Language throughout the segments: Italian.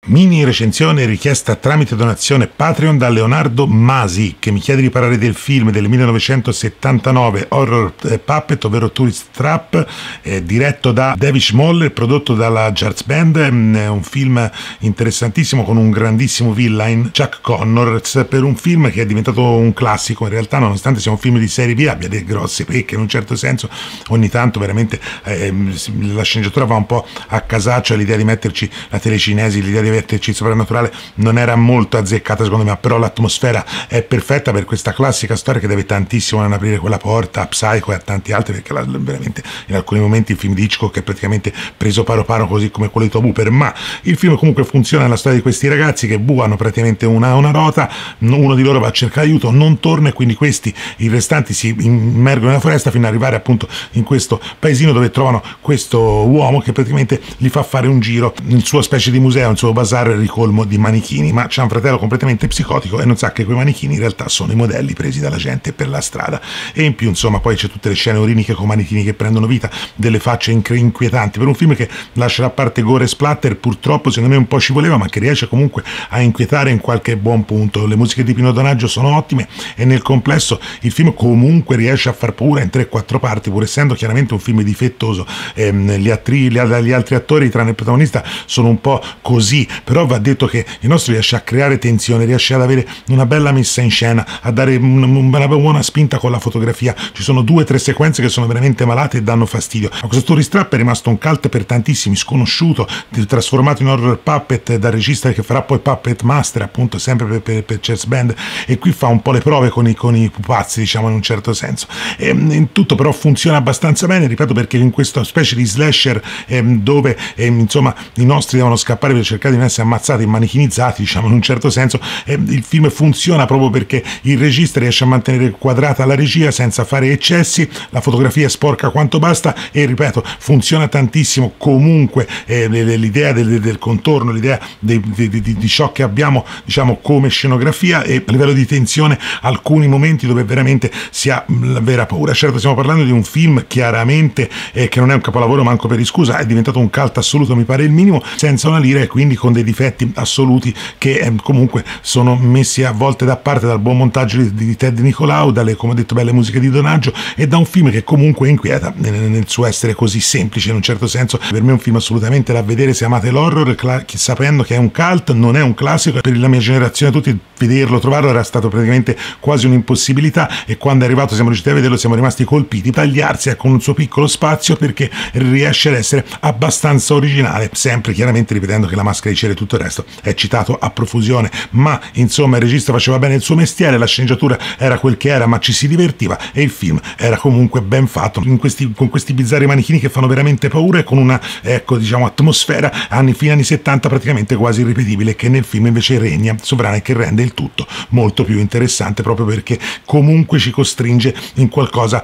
Mini recensione richiesta tramite donazione Patreon da Leonardo Masi, che mi chiede di parlare del film del 1979 Horror Puppet, ovvero Tourist Trap, diretto da David Schmoller, prodotto dalla Jarz Band. È un film interessantissimo con un grandissimo villain, Chuck Connors, per un film che è diventato un classico. In realtà, nonostante sia un film di serie B, abbia delle grosse pecche in un certo senso. Ogni tanto veramente la sceneggiatura va un po' a casaccio, l'idea di metterci la telecinesi, l'idea di metterci il soprannaturale non era molto azzeccata secondo me, però l'atmosfera è perfetta per questa classica storia che deve tantissimo ad aprire quella porta a Psycho e a tanti altri, perché veramente in alcuni momenti il film di Hitchcock è praticamente preso paro paro, così come quello di Tobe Hooper. Ma il film comunque funziona nella storia di questi ragazzi che buano praticamente una rota, uno di loro va a cercare aiuto, non torna, e quindi questi, i restanti, si immergono nella foresta fino ad arrivare appunto in questo paesino dove trovano questo uomo che praticamente gli fa fare un giro nel suo specie di museo, il suo bazar ricolmo di manichini. Ma c'è un fratello completamente psicotico e non sa che quei manichini in realtà sono i modelli presi dalla gente per la strada. E in più insomma poi c'è tutte le scene oriniche con manichini che prendono vita, delle facce inquietanti, per un film che lascia la parte gore e splatter purtroppo secondo me un po' ci voleva, ma che riesce comunque a inquietare in qualche buon punto. Le musiche di Pino Donaggio sono ottime e nel complesso il film comunque riesce a far paura in 3-4 parti, pur essendo chiaramente un film difettoso. Gli altri attori tranne il protagonista sono un po' così, però va detto che il nostro riesce a creare tensione, riesce ad avere una bella messa in scena, a dare una buona spinta con la fotografia. Ci sono 2-3 sequenze che sono veramente malate e danno fastidio. Ma questo Tourist Trap è rimasto un cult per tantissimi, sconosciuto, trasformato in horror puppet dal regista che farà poi Puppet Master, appunto sempre per Jarz Band, e qui fa un po' le prove con i pupazzi, diciamo, in un certo senso. In tutto però funziona abbastanza bene, ripeto, perché in questa specie di slasher dove insomma i nostri devono scappare per cercare di non essere ammazzati e manichinizzati, diciamo, in un certo senso, il film funziona proprio perché il regista riesce a mantenere quadrata la regia senza fare eccessi, la fotografia è sporca quanto basta e, ripeto, funziona tantissimo comunque l'idea del contorno, l'idea di ciò che abbiamo, diciamo, come scenografia, e a livello di tensione alcuni momenti dove veramente si ha la vera paura. Certo, stiamo parlando di un film chiaramente che non è un capolavoro manco per iscusa, è diventato un cult assoluto, mi pare il minimo, senza una lira, e quindi con dei difetti assoluti che comunque sono messi a volte da parte dal buon montaggio di Ted Nicolau, dalle, come ho detto, belle musiche di Donaggio, e da un film che comunque inquieta nel suo essere così semplice in un certo senso. Per me è un film assolutamente da vedere se amate l'horror, sapendo che è un cult, non è un classico. Per la mia generazione tutti vederlo, trovarlo era stato praticamente quasi un'impossibilità, e quando è arrivato siamo riusciti a vederlo, siamo rimasti colpiti. Tagliarsi con un suo piccolo spazio perché riesce ad essere abbastanza originale, sempre chiaramente ripetendo che La Maschera di Cera e tutto il resto è citato a profusione, ma insomma il regista faceva bene il suo mestiere, la sceneggiatura era quel che era, ma ci si divertiva, e il film era comunque ben fatto, con questi bizzarri manichini che fanno veramente paura, e con una, ecco, diciamo, atmosfera fine anni 70 praticamente quasi irripetibile, che nel film invece regna sovrana e che rende il tutto molto più interessante, proprio perché comunque ci costringe in qualcosa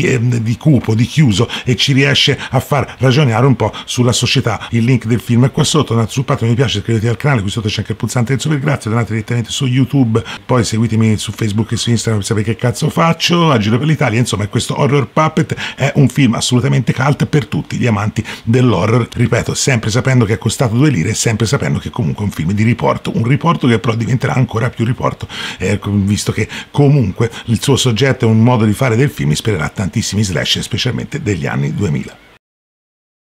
di cupo, di chiuso, e ci riesce a far ragionare un po' sulla società. Il link del film è qua sotto, andate sul Patreon, mi piace, iscrivetevi al canale, qui sotto c'è anche il pulsante del super grazie, donate direttamente su YouTube, poi seguitemi su Facebook e su Instagram per sapere che cazzo faccio, a giro per l'Italia. Insomma, questo Horror Puppet è un film assolutamente cult per tutti gli amanti dell'horror, ripeto, sempre sapendo che è costato 2 lire e sempre sapendo che comunque è un film di riporto, un riporto che però diventerà ancora più riporto, visto che comunque il suo soggetto è un modo di fare del film, ispirerà tantissimi slasher, specialmente degli anni 2000.